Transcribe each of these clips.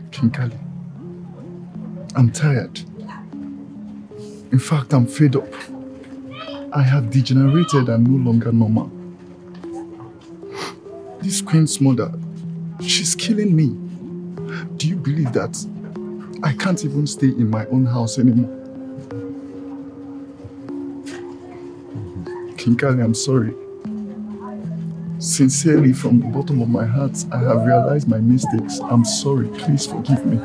Kinkali, I'm tired. In fact, I'm fed up. I have degenerated and no longer normal. This Queen's mother, she's killing me. Do you believe that I can't even stay in my own house anymore? Kinkali, I'm sorry. Sincerely, from the bottom of my heart, I have realized my mistakes. I'm sorry. Please forgive me.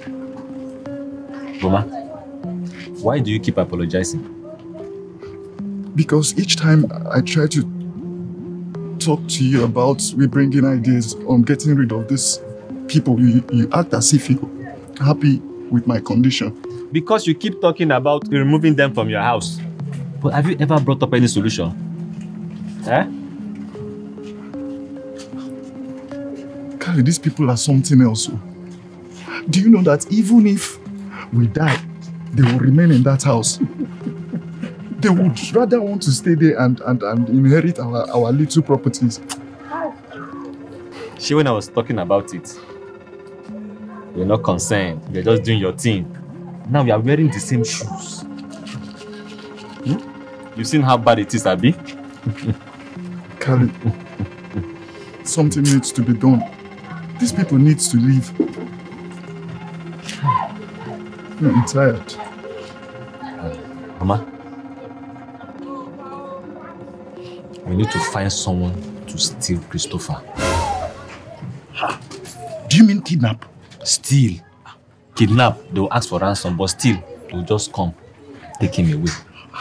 Boma, why do you keep apologizing? Because each time I try to talk to you about rebringing ideas on getting rid of these people, you act as if you're happy with my condition. Because you keep talking about removing them from your house. But have you ever brought up any solution? Eh? Kali, these people are something else. Do you know that even if we die, they will remain in that house? They would rather want to stay there and inherit our little properties. See, when I was talking about it, you're not concerned. You're just doing your thing. Now we are wearing the same shoes. You've seen how bad it is, Abi? Kali, something needs to be done. These people need to leave. I'm tired. Mama, we need to find someone to steal Christopher. Do you mean kidnap? Steal. Kidnap, they'll ask for ransom, but still, they'll just come, take him away.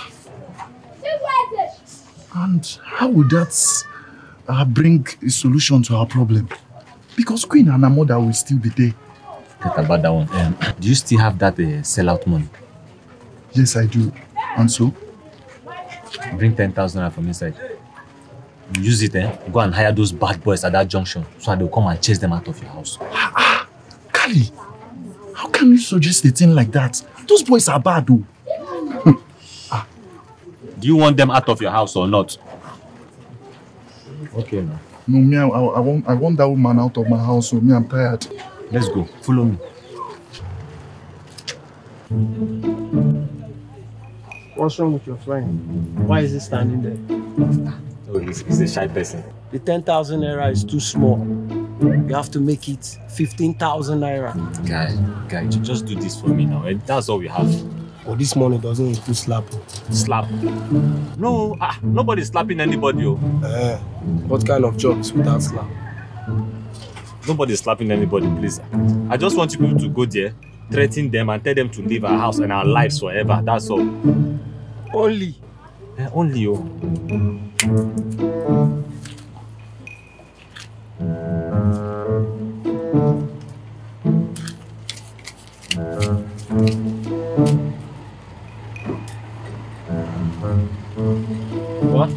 And how would that bring a solution to our problem? Because Queen and her mother will still be there. Forget about that one. Do you still have that sellout money? Yes, I do. And so? Bring 10,000 from inside. Use it, go and hire those bad boys at that junction so they'll come and chase them out of your house. Kali, how can you suggest a thing like that? Those boys are bad, though. Do you want them out of your house or not? Okay, now. No, me, I want that woman out of my house, so me, I'm tired. Let's go. Follow me. What's wrong with your friend? Why is he standing there? Oh, he's a shy person. The 10,000 naira is too small. You have to make it 15,000 naira. Guy, just do this for me now. That's all we have. But this money doesn't include slapping. Slap? No, nobody's slapping anybody. What kind of job is without slap? Nobody's slapping anybody, please. I just want you people to go there, threaten them and tell them to leave our house and our lives forever. That's all. Only? Only, What?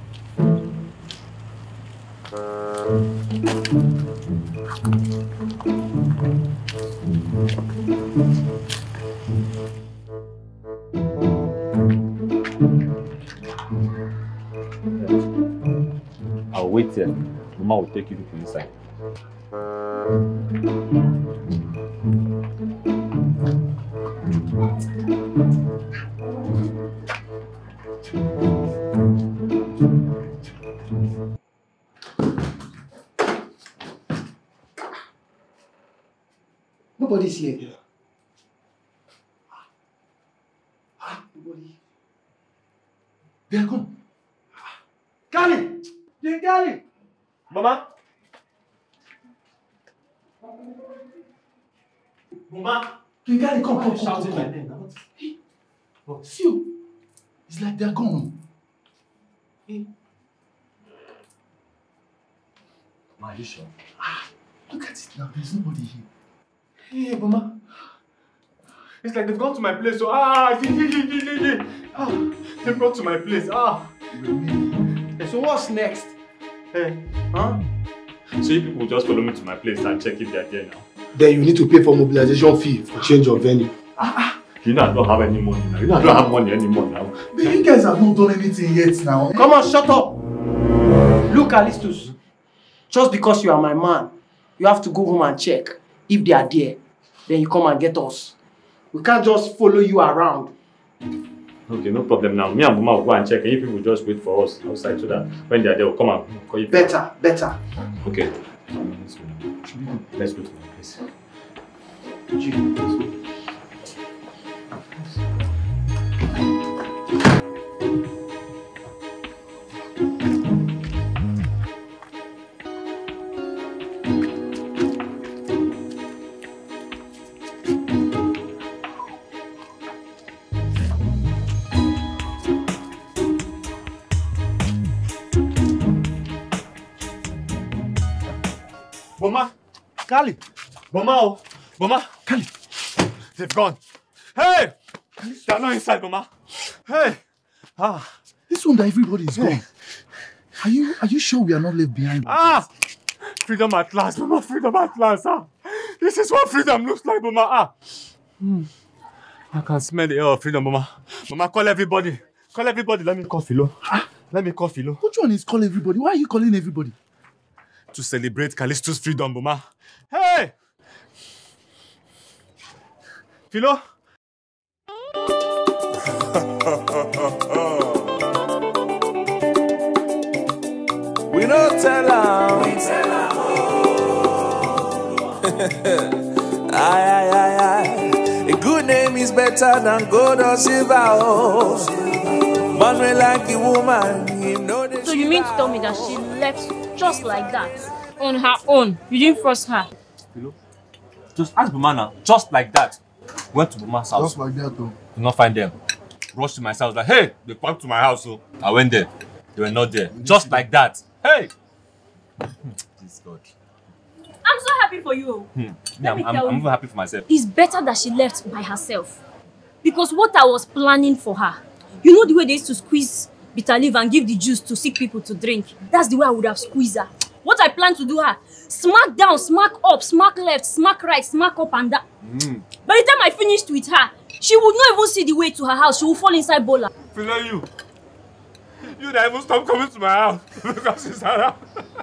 I'll wait here. Mama will take you to inside. Nobody's here. Nobody. They are gone. Kali! Kali! Mama? Mama? Kali, come. Shouting my name. Hey, see you. It's like they're gone. Hey. Are you sure? Look at it now. There's nobody here. Hey, Mama. It's like they've gone to my place. So, they've gone to my place. So what's next? Hey, So you people just follow me to my place and check if they're there now. Then you need to pay for mobilization fee for change of venue. You know I don't have any money now. You know I don't have money anymore now. But you guys have not done anything yet now. Come on, shut up! Look, Alistus. Just because you are my man, you have to go home and check if they are there. then you come and get us. We can't just follow you around. Okay, no problem now. Me and Boma will go and check, and you people just wait for us outside so that when they are there, we'll come and call you. Better. Okay. Let's go to the place. Boma! Kali! Boma! Oh. Boma! Kali! They've gone. Hey! They're not inside, Boma. Hey! This one that everybody is gone. Are you sure we are not left behind? Freedom at last, Boma. Freedom at last. This is what freedom looks like, Boma. I can smell the air of freedom, Boma. Boma, call everybody. Call everybody. Let me call Philo. Let me call Philo. Which one is call everybody? Why are you calling everybody? To celebrate Callisto's freedom, Boma. Hey! Philo? We don't tell her. We tell her. Aye. A good name is better than gold or silver. Man will like a woman. So you mean to tell me that she left just like that? On her own? You didn't force her? Philo? Just ask Boma now. Just like that. Went to Boma's house. Just like that, though. Did not find them. Rushed to my house. Like, hey, they come to my house. So I went there. They were not there. Just like that. Hey! This God. I'm so happy for you. I'm even happy for myself. It's better that she left by herself. Because what I was planning for her, you know the way they used to squeeze bitter leaf and give the juice to sick people to drink? That's the way I would have squeezed her. What I planned to do her, smack down, smack up, smack left, smack right, smack up and down. By the time I finished with her, she would not even see the way to her house. She would fall inside Bola. Philo, you that even stop coming to my house because she's around.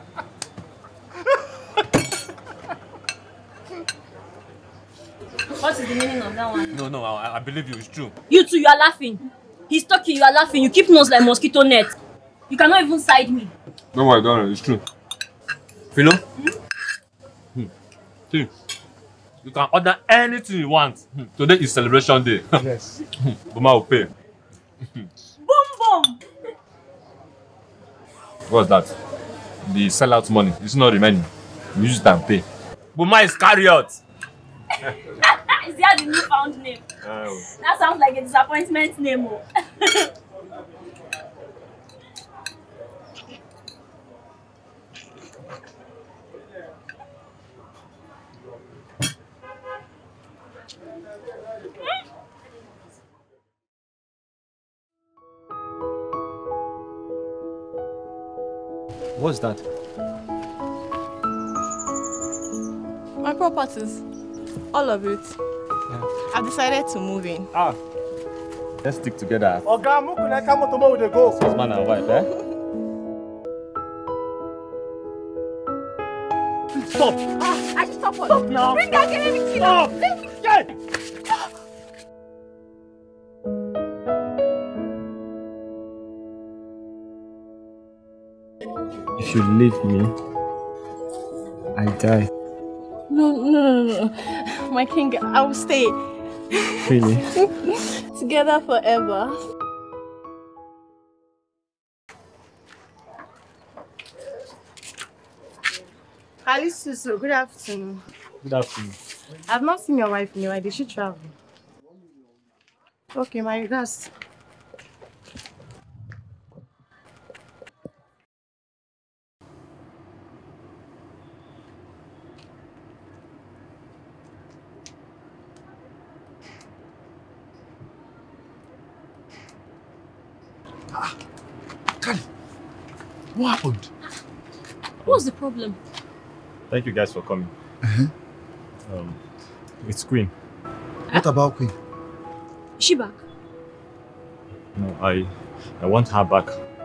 What is the meaning of that one? No, I believe you. It's true. You two, you are laughing. He's talking, you are laughing. You keep nose like mosquito net. You cannot even side me. Don't worry, it's true. Philo? See, you can order anything you want. Today is celebration day. Yes. Boma will pay. Boom, boom. What's that? The sellout money. It's not remaining. You use it and pay. Boma is carriot. Is that the newfound name? That sounds like a disappointment name. What's that? My properties. All of it. Yeah. I've decided to move in. Let's stick together. Husband and wife, eh? Stop! I should stop. Stop now! Bring that girl, let me kill her. Let me Get! If you leave me, I die. No. My king, I will stay. Really? Together forever. Alice, good afternoon. Good afternoon. I've not seen your wife in a while. Did she travel? Okay, my regards. Kali, what happened? What's the problem? Thank you guys for coming. It's Queen. What about Queen? Is she back? No, I want her back.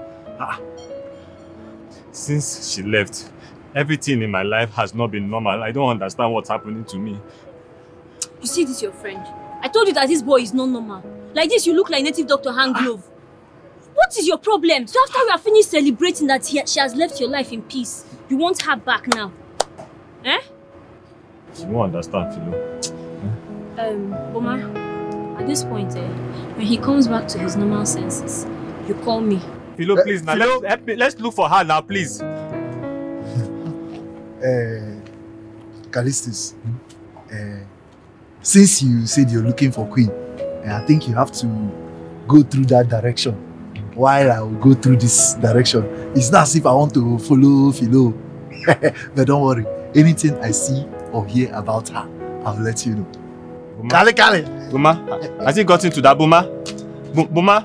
Since she left, everything in my life has not been normal. I don't understand what's happening to me. You see this your friend? I told you that this boy is not normal. Like this, you look like native doctor hand glove. What is your problem? So after we are finished celebrating that she has left your life in peace, you want her back now? Eh? You won't understand, Philo. Boma, at this point, when he comes back to his normal senses, you call me. Philo, please, now let's look for her now, please. Callistus, since you said you're looking for Queen, I think you have to go through that direction while I will go through this direction. It's not as if I want to follow Philo. But don't worry, anything I see or hear about her, I'll let you know. Kale! Boma, has he gotten to that, Boma? Boma?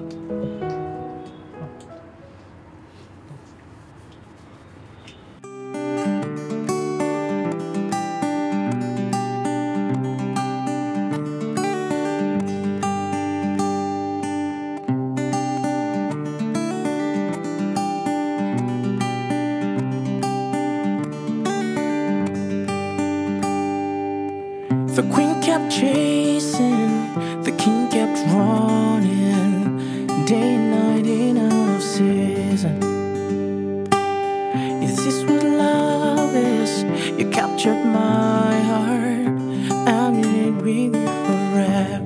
The queen kept chasing, the king kept running, day and night in and out of season. Is this what love is? You captured my heart, I'm in it with you forever.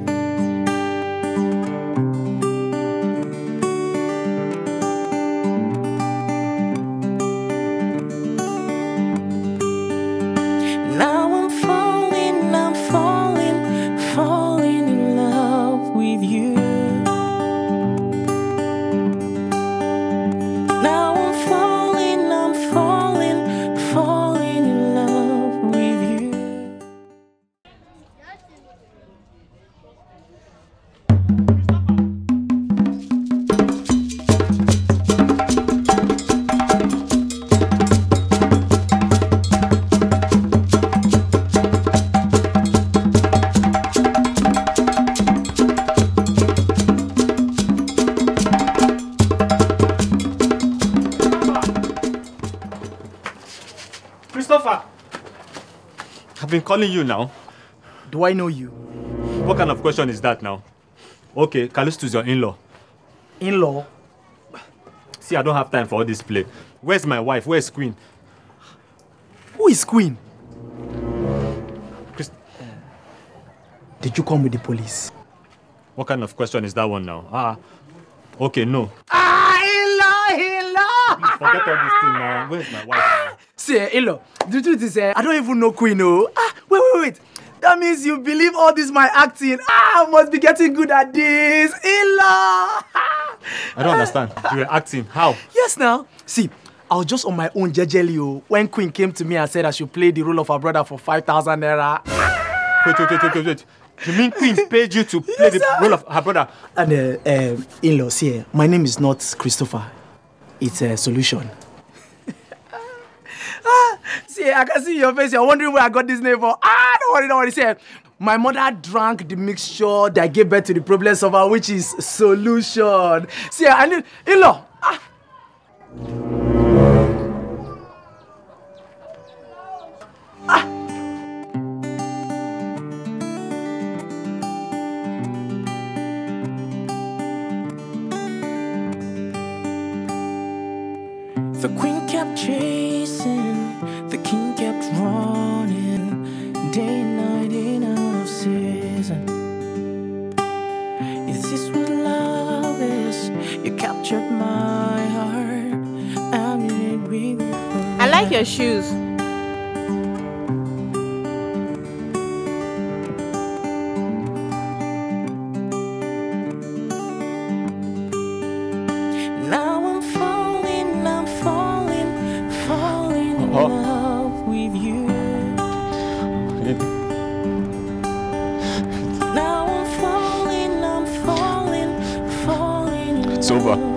Now I'm falling in love with you. Now I'm falling in love with you. Christopher! I've been calling you now. Do I know you? What kind of question is that now? Okay, Callistus is your in-law. In-law? See, I don't have time for all this play. Where's my wife? Where's Queen? Who is Queen? Chris... Did you come with the police? What kind of question is that one now? Okay, no. In-law! Please forget all this thing now. Where's my wife now? See, in-law, the truth is, I don't even know Queen, oh. Wait. That means you believe all this my acting. I must be getting good at this. In-law! I don't understand. You were acting. How? Yes, now. See, I was just on my own jejely when Queen came to me and said I should play the role of her brother for 5,000 naira. Wait. You mean Queen paid you to play the role of her brother? And in-law, see, my name is not Christopher. It's a Solution. See, I can see your face. You're wondering where I got this name for. Don't worry. See, my mother drank the mixture that gave birth to the problem solver, which is Solution. See, I need in-law. The queen kept chasing, the king kept running, day and night in and out of season. Is this what love is? You captured my heart, I'm in it with you forever. I like your shoes. Now I'm falling in love with you. Now I'm falling It's over.